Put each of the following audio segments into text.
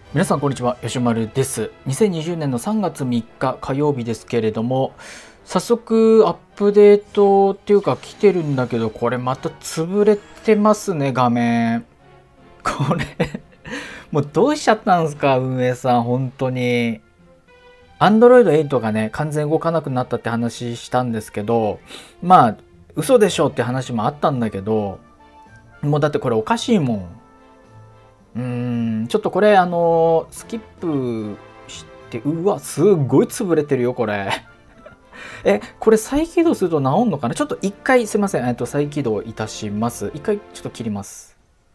皆さんこんにちは、よしまるです。2020年の3月3日火曜日ですけれども、早速アップデートっていうか来てるんだけど、これまた潰れてますね、画面。これもうどうしちゃったんですか、運営さん、本当に。Android 8がね、完全動かなくなったって話したんですけど、まあ、嘘でしょって話もあったんだけど、もうだってこれおかしいもん。ちょっとこれ、スキップして、うわ、すっごい潰れてるよ、これ。これ再起動すると治んのかな。ちょっと一回、すいません、再起動いたします。一回、ちょっと切ります。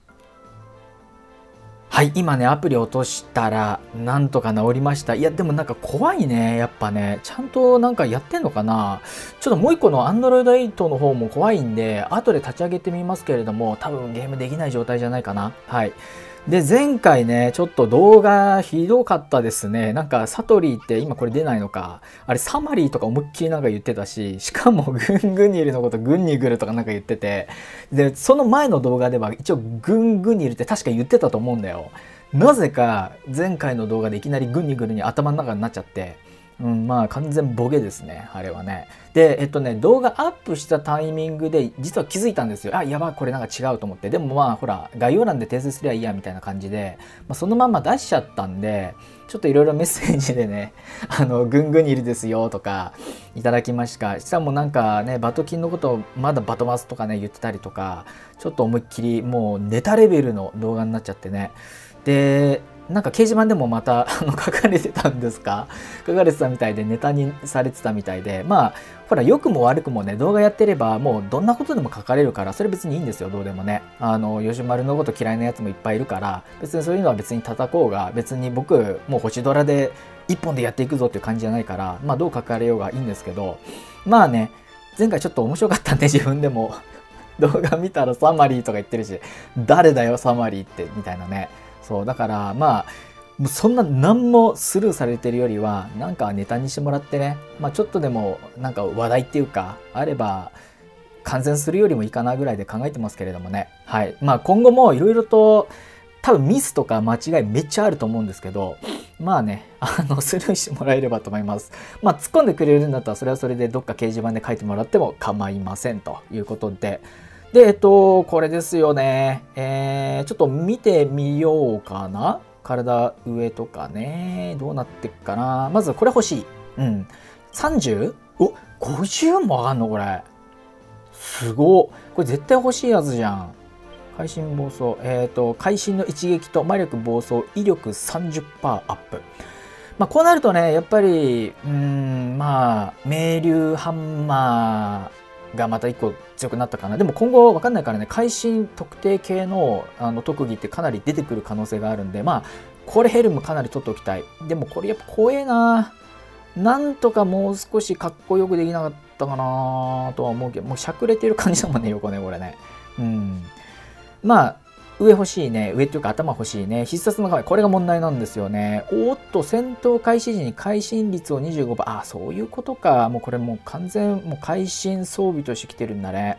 はい、今ね、アプリ落としたら、なんとか治りました。いや、でもなんか怖いね、やっぱね。ちゃんとなんかやってんのかな。ちょっともう一個の Android 8の方も怖いんで、後で立ち上げてみますけれども、多分ゲームできない状態じゃないかな。はい。で、前回ね、ちょっと動画ひどかったですね。なんか、サトリーって今これ出ないのか。あれ、サマリーとか思いっきりなんか言ってたし、しかもグングニルのことグンニグルとかなんか言ってて、で、その前の動画では一応グングニルって確か言ってたと思うんだよ。なぜか前回の動画でいきなりグンニグルに頭の中になっちゃって、まあ完全ボケですね、あれはね。で、動画アップしたタイミングで実は気づいたんですよ。あ、やばい、これなんか違うと思って。でもまあほら、概要欄で訂正すりゃいいやみたいな感じで、そのまんま出しちゃったんで、ちょっといろいろメッセージでね、ぐんぐんにいるですよとか、いただきました。したらもうなんかね、バトキンのことをまだバトマスとかね、言ってたりとか、ちょっと思いっきりもうネタレベルの動画になっちゃってね。で、なんか掲示板でもまた書かれてたんですか、書かれてたみたいでネタにされてたみたいで、まあほら良くも悪くもね、動画やってればもうどんなことでも書かれるから、それ別にいいんですよ、どうでもね。吉丸のこと嫌いなやつもいっぱいいるから、別にそういうのは別に叩こうが、別に僕もう星ドラで一本でやっていくぞっていう感じじゃないから、まあどう書かれようがいいんですけど、まあね、前回ちょっと面白かったんで、自分でも動画見たらサマリーとか言ってるし、誰だよサマリーってみたいなね。そうだからまあもうそんな何もスルーされてるよりはなんかネタにしてもらってね、まあちょっとでもなんか話題っていうかあれば完全するよりもいいかなぐらいで考えてますけれどもね。はい。まあ今後もいろいろと多分ミスとか間違いめっちゃあると思うんですけど、まあね、スルーしてもらえればと思います。まあ突っ込んでくれるんだったらそれはそれでどっか掲示板で書いてもらっても構いませんということで、で、これですよね。ちょっと見てみようかな。体上とかね。どうなってっかな。まずこれ欲しい。30？ お、50も上がんのこれ。すごっ。これ絶対欲しいやつじゃん。会心暴走。会心の一撃と魔力暴走、威力30%アップ。まあこうなるとね、やっぱり、まあ、明竜ハンマーがまた一個強くなったかな。でも今後わかんないからね、会心特定系の特技ってかなり出てくる可能性があるんで、まあ、これヘルムかなり取っておきたい。でもこれやっぱ怖えな。なんとかもう少しかっこよくできなかったかなとは思うけど、もうしゃくれてる感じだもんね、横ね、これね。まあ、上欲しいね。上っていうか頭欲しいね。必殺の構え。これが問題なんですよね。おっと、戦闘開始時に会心率を25%。あ、そういうことか。もうこれもう完全、もう会心装備としてきてるんだね。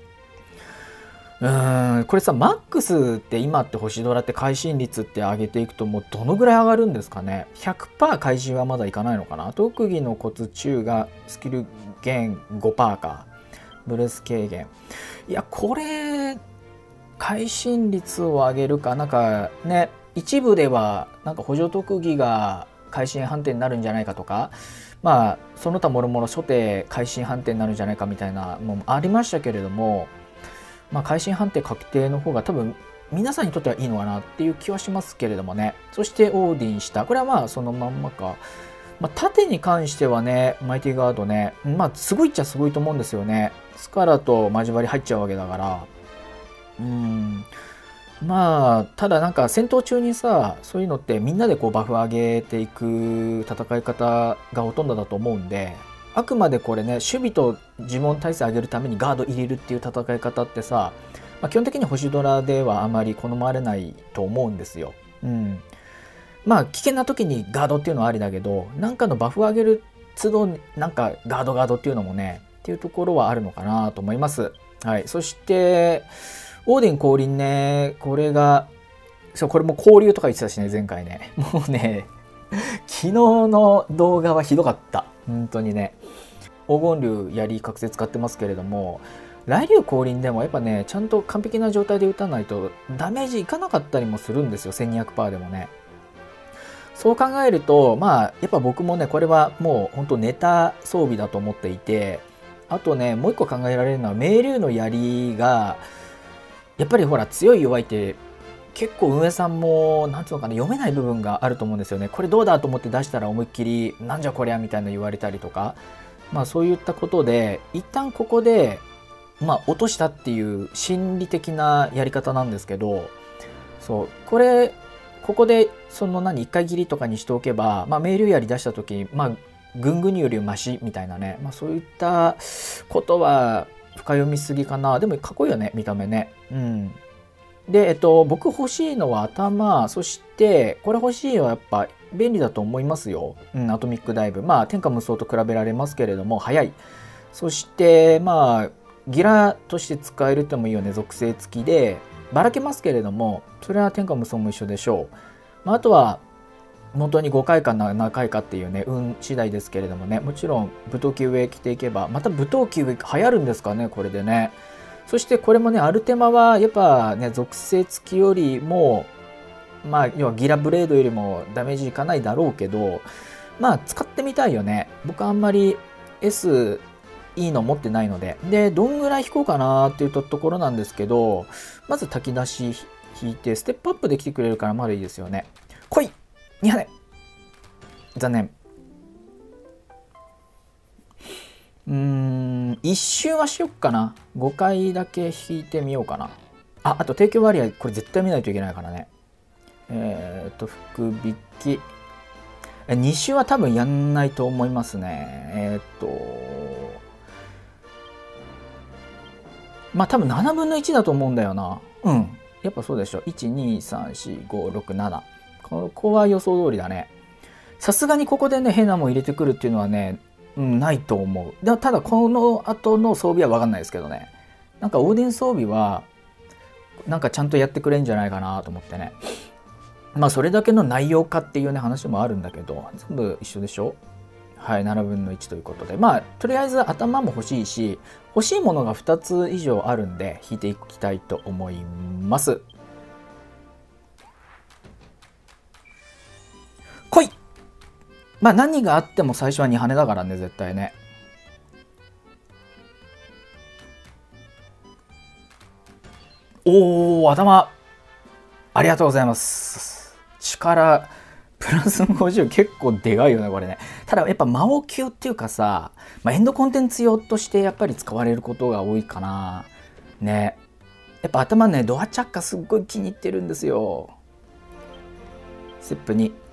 これさ、マックスって今って星ドラって会心率って上げていくともうどのぐらい上がるんですかね。100% 会心はまだいかないのかな。特技のコツ中がスキル減5%か。ブレス軽減。いや、これ、会心率を上げるかなんかね、一部ではなんか補助特技が会心判定になるんじゃないかとか、まあその他もろもろ初手会心判定になるんじゃないかみたいなもありましたけれども、まあ会心判定確定の方が多分皆さんにとってはいいのかなっていう気はしますけれどもね。そしてオーディンした、これはまあそのまんまか。まあ、縦に関してはね、マイティガードね、まあすごいっちゃすごいと思うんですよね。スカラと交わり入っちゃうわけだから。まあただなんか戦闘中にさ、そういうのってみんなでこうバフ上げていく戦い方がほとんどだと思うんで、あくまでこれね、守備と呪文耐性上げるためにガード入れるっていう戦い方ってさ、基本的に星ドラではあまり好まれないと思うんですよ。まあ危険な時にガードっていうのはありだけど、なんかのバフ上げる都度なんかガードっていうのもねっていうところはあるのかなと思います。はい。そしてオーディン降臨ね、これがそう、これも交流とか言ってたしね、前回ね。もうね、昨日の動画はひどかった。本当にね。黄金竜槍覚醒使ってますけれども、雷竜降臨でもやっぱね、ちゃんと完璧な状態で打たないとダメージいかなかったりもするんですよ、1200%でもね。そう考えると、まあ、やっぱ僕もね、これはもう本当ネタ装備だと思っていて、あとね、もう一個考えられるのは、冥竜の槍が、やっぱりほら、強い弱いって、結構運営さんも、なんていうのかな、読めない部分があると思うんですよね。これどうだと思って出したら思いっきり、なんじゃこりゃみたいな言われたりとか、まあそういったことで、一旦ここで、まあ落としたっていう心理的なやり方なんですけど、そう、ここで、一回切りとかにしておけば、まあ冥竜槍出した時に、まあ、ぐんぐによりマシみたいなね、まあそういったことは深読みすぎかな。でもかっこいいよね、見た目ね。うん。で、僕欲しいのは頭、そして、これ欲しいのはやっぱ便利だと思いますよ。うん、アトミックダイブ。まあ、天下無双と比べられますけれども、速い。そして、まあ、ギラとして使えるってもいいよね、属性付きで、ばらけますけれども、それは天下無双も一緒でしょう。まあ、あとは、本当に5回か7回かっていうね、運次第ですけれどもね、もちろん武闘機上着ていけば、また武闘機上流行るんですかね、これでね。そしてこれもね、アルテマはやっぱね、属性付きよりも、まあ、要はギラブレードよりもダメージいかないだろうけど、まあ、使ってみたいよね。僕あんまり S いいの持ってないので。で、どんぐらい引こうかなっていうところなんですけど、まず炊き出し引いて、ステップアップできてくれるからまだいいですよね。来い !2 羽残念。一周はしよっかな。5回だけ引いてみようかな。あと提供割合、これ絶対見ないといけないからね。福引き。2周は多分やんないと思いますね。まあ多分7分の1だと思うんだよな。うん。やっぱそうでしょ。1、2、3、4、5、6、7。ここは予想通りだね。さすがにここでね、変なもん入れてくるっていうのはね、ないと思う。でもただこの後の装備は分かんないですけどね。なんかオーディン装備は、なんかちゃんとやってくれんじゃないかなと思ってね。まあそれだけの内容かっていうね話もあるんだけど、全部一緒でしょ。はい、7分の1ということで。まあとりあえず頭も欲しいし、欲しいものが2つ以上あるんで、引いていきたいと思います。来い！まあ何があっても最初は2羽だからね、絶対ね。おー、頭。ありがとうございます。力、プラス50結構でかいよね、これね。ただやっぱ魔王級っていうかさ、エンドコンテンツ用としてやっぱり使われることが多いかな。ね。やっぱ頭ね、ドアチャッカすっごい気に入ってるんですよ。ステップ2。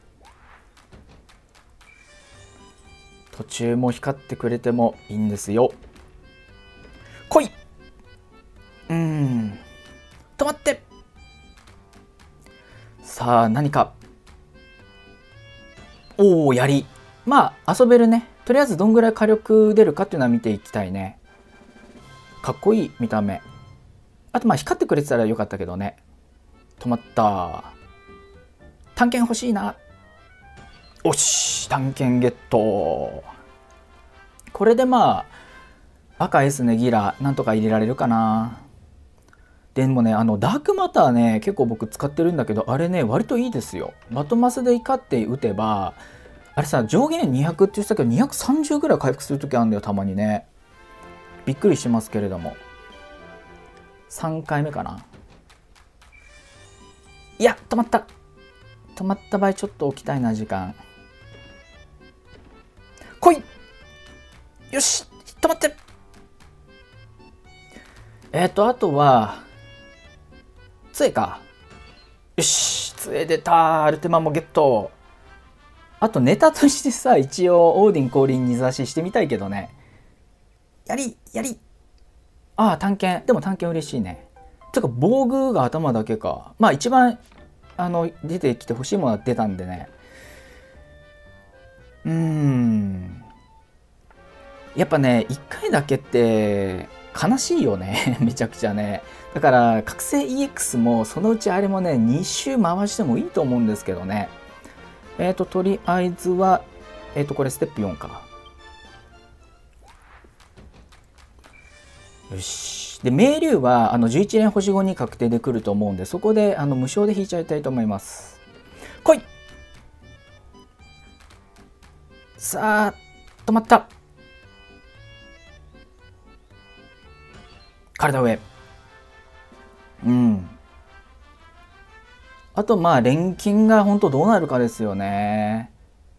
途中も光ってくれてもいいんですよ。来い！止まって！さあ、何か。おお、槍。まあ、遊べるね。とりあえずどんぐらい火力出るかっていうのは見ていきたいね。かっこいい見た目。あと、まあ、光ってくれてたらよかったけどね。止まった。探検欲しいな。おし、探検ゲット。これでまあ、赤 S ね、ギラ、なんとか入れられるかな。でもね、ダークマターね、結構僕使ってるんだけど、あれね、割といいですよ。バトマスで怒って打てば、あれさ、上限200って言ってたけど、230ぐらい回復するときあるんだよ、たまにね。びっくりしますけれども。3回目かな。いや、止まった。止まった場合、ちょっと置きたいな、時間。来い！よし！止まって！あとは、杖か。よし！杖出た！アルテマもゲット！あとネタとしてさ、一応、オーディン降臨に差ししてみたいけどね。やり！ああ、探検。でも探検嬉しいね。てか、防具が頭だけか。まあ、一番、出てきて欲しいものは出たんでね。やっぱね、1回だけって、 悲しいよね。めちゃくちゃね。だから、覚醒 EX も、そのうちあれもね、2周回してもいいと思うんですけどね。とりあえずは、これステップ4か。よし。で、明竜は、11連星5に確定で来ると思うんで、そこで、無償で引いちゃいたいと思います。来い！さあ、止まった。体上。うん。あと、まあ、錬金が本当どうなるかですよね。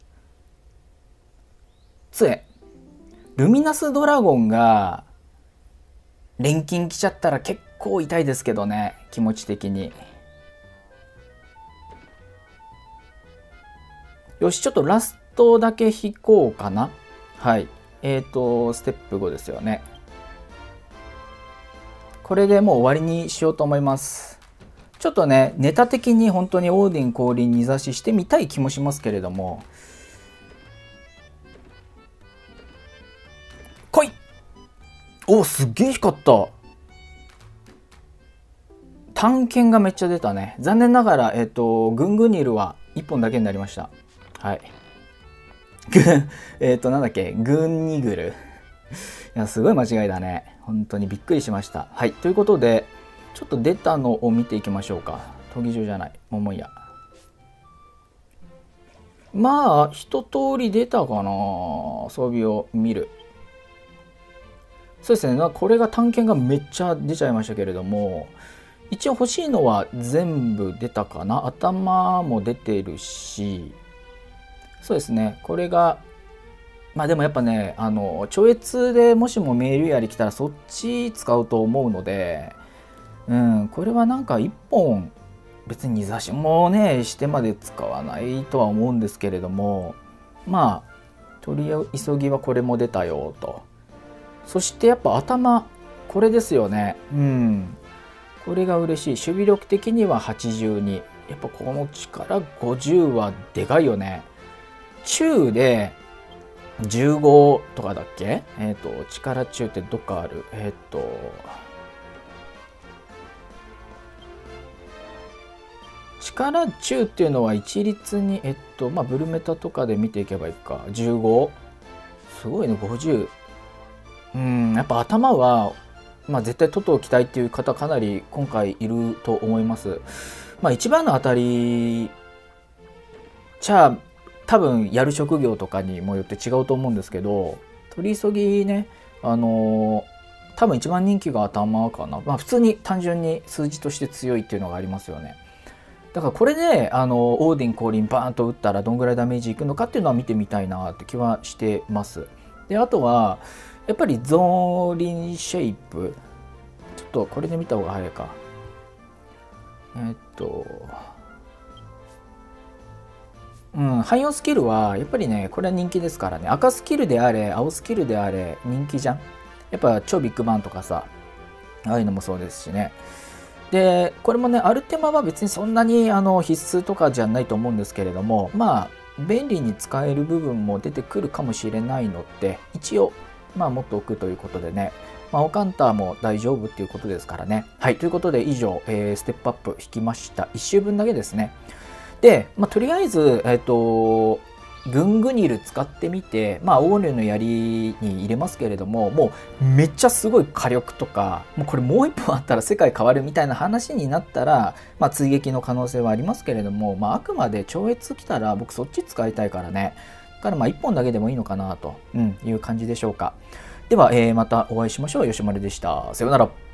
杖。ルミナスドラゴンが、錬金来ちゃったら結構痛いですけどね。気持ち的に。よし、ちょっとラストだけ引こうかな。はい。ステップ5ですよね。これでもう終わりにしようと思います。ちょっとね、ネタ的に本当にオーディン降臨2差ししてみたい気もしますけれども。来い！お、すっげえ光った。探検がめっちゃ出たね。残念ながら、グングニルは1本だけになりました。はい。なんだっけ、グンニグル。いや、すごい間違いだね。本当にびっくりしました。はい。ということで、ちょっと出たのを見ていきましょうか。闘技場じゃない。桃屋。まあ、一通り出たかな。装備を見る。そうですね。これが探検がめっちゃ出ちゃいましたけれども、一応欲しいのは全部出たかな。頭も出てるし、そうですね。これが、まあでもやっぱね、超越でもしも明竜槍来たらそっち使うと思うので、うん、これはなんか1本、別に2差しもね、してまで使わないとは思うんですけれども、まあ、取り急ぎはこれも出たよと。そしてやっぱ頭、これですよね。うん。これが嬉しい。守備力的には82。やっぱこの力50はでかいよね。中で15とかだっけ？力中ってどっかある？力中っていうのは一律に、まあ、ブルメタとかで見ていけばいいか。15。すごいね、50。やっぱ頭は、まあ、絶対取っておきたいっていう方かなり今回いると思います。まあ、一番の当たり、じゃあ、多分やる職業とかにもよって違うと思うんですけど、取り急ぎね、多分一番人気が頭かな。まあ、普通に単純に数字として強いっていうのがありますよね。だからこれでオーディン降臨バーンと打ったらどんぐらいダメージいくのかっていうのは見てみたいなって気はしてます。で、あとは、やっぱりゾーリンシェイプ。ちょっとこれで見た方が早いか。汎用スキルは、やっぱりね、これは人気ですからね。赤スキルであれ、青スキルであれ、人気じゃん。やっぱ超ビッグバンとかさ、ああいうのもそうですしね。で、これもね、アルテマは別にそんなに必須とかじゃないと思うんですけれども、まあ、便利に使える部分も出てくるかもしれないので、一応、まあ、持っておくということでね、まあ、オカンターも大丈夫っていうことですからね。はい、ということで以上、ステップアップ引きました。1周分だけですね。で、まあ、とりあえず、グングニル使ってみて、まあ、オーリュの槍に入れますけれども、もうめっちゃすごい火力とか、もうこれもう一本あったら世界変わるみたいな話になったら、まあ、追撃の可能性はありますけれども、まあ、あくまで超越来たら僕そっち使いたいからね。だからまあ1本だけでもいいのかなという感じでしょうか。では、またお会いしましょう。吉丸でした。さようなら。